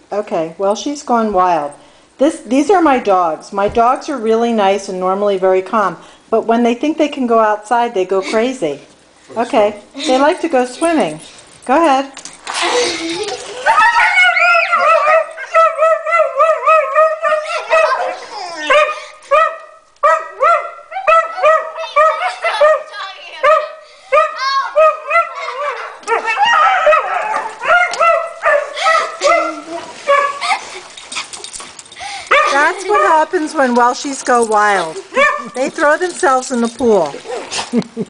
Okay, well, she's gone wild. These are my dogs. My dogs are really nice and normally very calm, but when they think they can go outside, they go crazy. Okay, they like to go swimming. Go ahead. That's what happens when Welshies go wild. They throw themselves in the pool.